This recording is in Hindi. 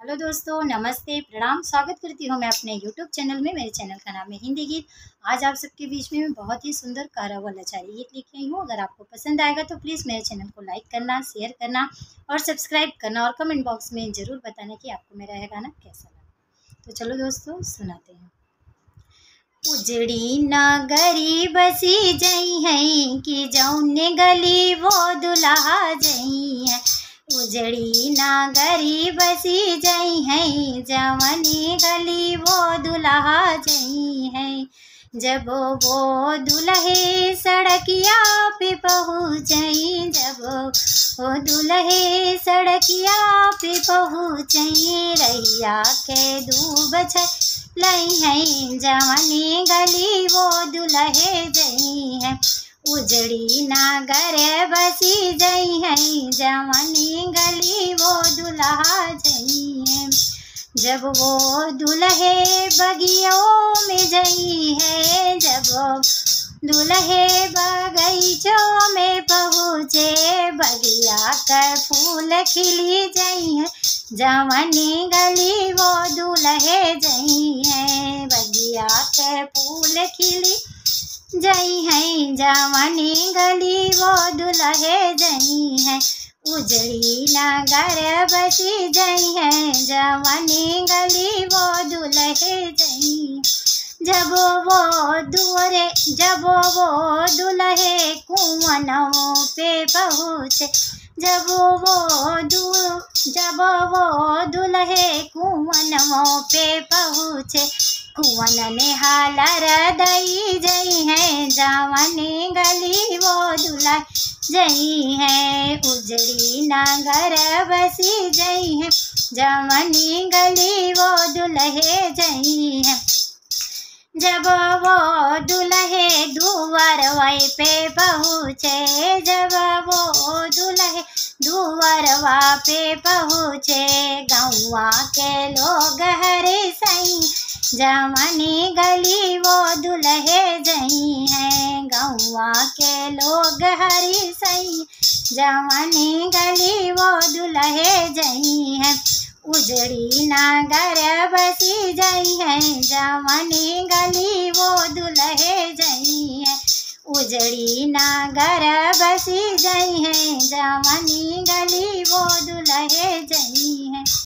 हेलो दोस्तों, नमस्ते, प्रणाम। स्वागत करती हूँ मैं अपने यूट्यूब चैनल में। मेरे चैनल का नाम है हिंदी गीत। आज आप सबके बीच में मैं बहुत ही सुंदर कारा हुआ लाचारी गीत लेके आई हूँ। अगर आपको पसंद आएगा तो प्लीज़ मेरे चैनल को लाइक करना, शेयर करना और सब्सक्राइब करना और कमेंट बॉक्स में ज़रूर बताना कि आपको मेरा यह गाना कैसा लगा। तो चलो दोस्तों, सुनाते हैं। उजड़ी नगरी बसी जई है कि जौने गली वो दुल्हा जई है। उजड़ी नगरी बसी जई है जवनी गली वो दुल्हा जई है। जब वो दुल्हे सड़किया पे पहुँचई, जब वो दुल्हे सड़किया पे पहुँचई, रैया के दूब छै लई है जवनी गली वो दुल्हे जई है। उजड़ी नागर बसी जई है जवनी गली वो दुल्हा जई है। जब वो दुल्हे बगियों में जई है, जब दुल्हे बगीचों में पहुँचे, बगिया का फूल खिली जई है जवनी गली वो दुल्हे जई है। बगिया के फूल खिली जई है जवनी गली वो दुल्हे जई है। उजड़ी नगर बसी जई है जवनी गली वो दुल्हे जई। जब वो दुल्हे कुंवनों पे पहुँचे, जब वो दुल्हे कुंवनों पे पहुँचे, कुंवन ने हालर दई जई है जवनी गली वो दुल्हा जई है। उजड़ी नगर बसी जई है जवनी गली वो दुल्हे जई है। जब वो दुल्हे दुवरवई पे पहुँचे, जब वो दुल्हे दुवरवा पे पहुँचे, गौवा के लोग हरे सई जवनी गली वो दुल्हे जई है। गौवा के लोग हरी सई जवनी गली वो दुल्हे जई है। उजड़ी नगर बसी जई है जवनी गली वो दुल्हे जई है। उजड़ी नगर बसी जई है जवनी गली वो दुल्हे जई है।